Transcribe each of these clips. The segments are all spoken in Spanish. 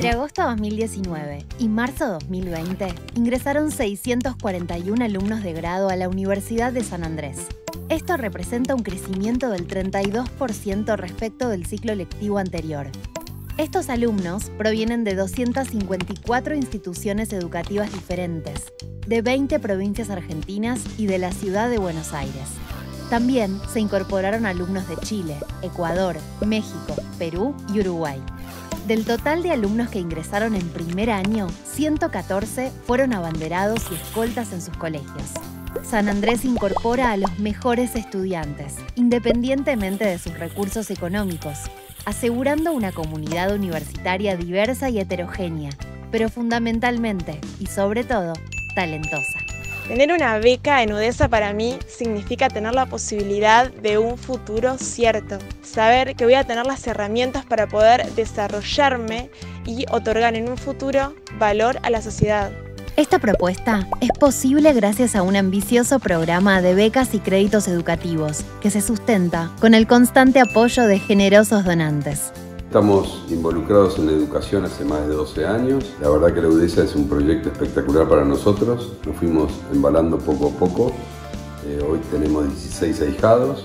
Entre agosto 2019 y marzo 2020, ingresaron 641 alumnos de grado a la Universidad de San Andrés. Esto representa un crecimiento del 32% respecto del ciclo lectivo anterior. Estos alumnos provienen de 254 instituciones educativas diferentes, de 20 provincias argentinas y de la ciudad de Buenos Aires. También se incorporaron alumnos de Chile, Ecuador, México, Perú y Uruguay. Del total de alumnos que ingresaron en primer año, 114 fueron abanderados y escoltas en sus colegios. San Andrés incorpora a los mejores estudiantes, independientemente de sus recursos económicos, asegurando una comunidad universitaria diversa y heterogénea, pero fundamentalmente, y sobre todo, talentosa. Tener una beca en UDESA para mí significa tener la posibilidad de un futuro cierto. Saber que voy a tener las herramientas para poder desarrollarme y otorgar en un futuro valor a la sociedad. Esta propuesta es posible gracias a un ambicioso programa de becas y créditos educativos que se sustenta con el constante apoyo de generosos donantes. Estamos involucrados en la educación hace más de 12 años. La verdad que la UDESA es un proyecto espectacular para nosotros. Nos fuimos embalando poco a poco. Hoy tenemos 16 ahijados,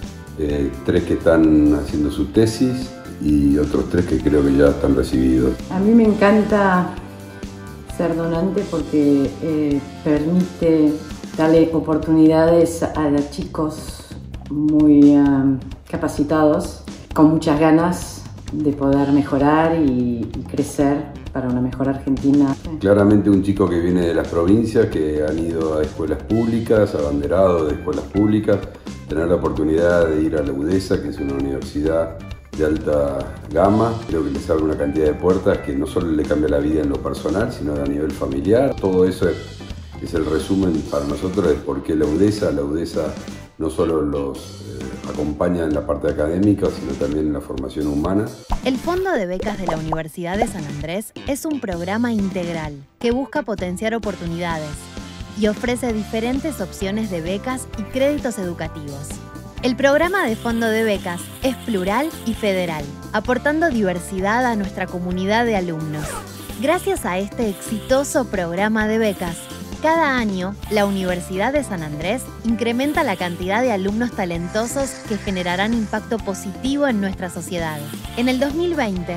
3 que están haciendo su tesis y otros 3 que creo que ya están recibidos. A mí me encanta ser donante porque permite darle oportunidades a los chicos muy capacitados, con muchas ganas de poder mejorar y crecer para una mejor Argentina. Claramente un chico que viene de las provincias, que han ido a escuelas públicas, abanderado de escuelas públicas, tener la oportunidad de ir a la UDESA, que es una universidad de alta gama, creo que les abre una cantidad de puertas que no solo le cambia la vida en lo personal, sino a nivel familiar. Todo eso es el resumen para nosotros de por qué la UDESA no solo los acompaña en la parte académica, sino también en la formación humana. El Fondo de Becas de la Universidad de San Andrés es un programa integral que busca potenciar oportunidades y ofrece diferentes opciones de becas y créditos educativos. El programa de Fondo de Becas es plural y federal, aportando diversidad a nuestra comunidad de alumnos. Gracias a este exitoso programa de becas, cada año, la Universidad de San Andrés incrementa la cantidad de alumnos talentosos que generarán impacto positivo en nuestra sociedad. En el 2020,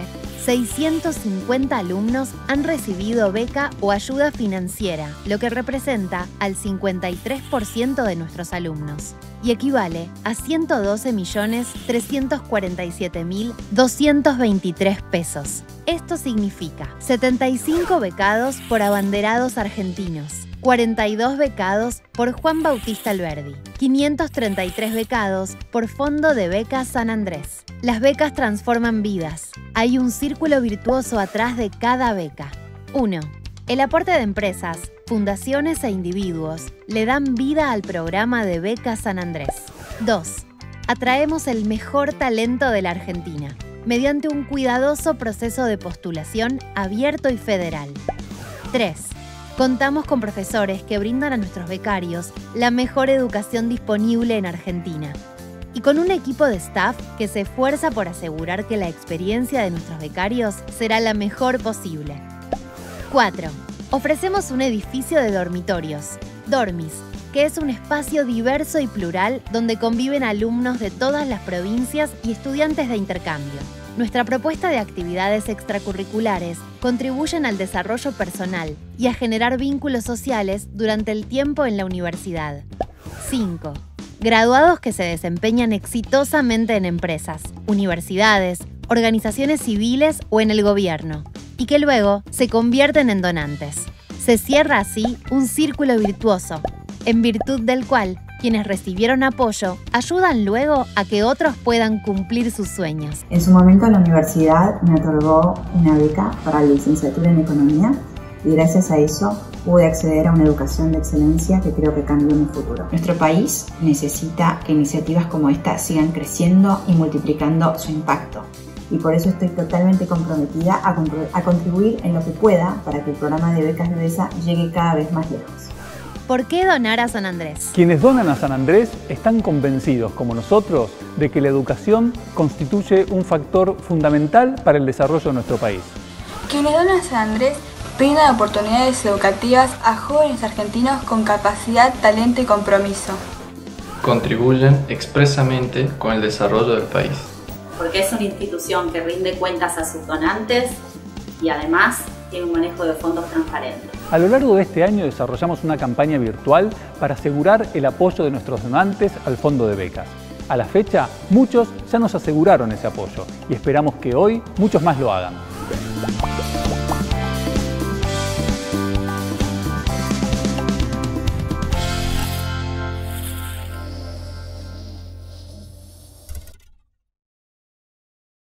650 alumnos han recibido beca o ayuda financiera, lo que representa al 53% de nuestros alumnos y equivale a 112.347.223 pesos. Esto significa 75 becados por abanderados argentinos, 42 becados por Juan Bautista Alberdi, 533 becados por Fondo de Becas San Andrés. Las becas transforman vidas. Hay un círculo virtuoso atrás de cada beca. 1. El aporte de empresas, fundaciones e individuos le dan vida al programa de Becas San Andrés. 2. Atraemos el mejor talento de la Argentina mediante un cuidadoso proceso de postulación abierto y federal. 3. Contamos con profesores que brindan a nuestros becarios la mejor educación disponible en Argentina y con un equipo de staff que se esfuerza por asegurar que la experiencia de nuestros becarios será la mejor posible. 4. Ofrecemos un edificio de dormitorios, Dormis, que es un espacio diverso y plural donde conviven alumnos de todas las provincias y estudiantes de intercambio. Nuestra propuesta de actividades extracurriculares contribuyen al desarrollo personal y a generar vínculos sociales durante el tiempo en la universidad. 5. Graduados que se desempeñan exitosamente en empresas, universidades, organizaciones civiles o en el gobierno, y que luego se convierten en donantes. Se cierra así un círculo virtuoso, en virtud del cual quienes recibieron apoyo ayudan luego a que otros puedan cumplir sus sueños. En su momento la universidad me otorgó una beca para la licenciatura en Economía y gracias a eso pude acceder a una educación de excelencia que creo que cambió mi futuro. Nuestro país necesita que iniciativas como esta sigan creciendo y multiplicando su impacto. Y por eso estoy totalmente comprometida a contribuir en lo que pueda para que el programa de becas de UDESA llegue cada vez más lejos. ¿Por qué donar a San Andrés? Quienes donan a San Andrés están convencidos, como nosotros, de que la educación constituye un factor fundamental para el desarrollo de nuestro país. Quienes donan San Andrés brindan oportunidades educativas a jóvenes argentinos con capacidad, talento y compromiso. Contribuyen expresamente con el desarrollo del país. Porque es una institución que rinde cuentas a sus donantes y además tiene un manejo de fondos transparente. A lo largo de este año desarrollamos una campaña virtual para asegurar el apoyo de nuestros donantes al fondo de becas. A la fecha, muchos ya nos aseguraron ese apoyo y esperamos que hoy muchos más lo hagan.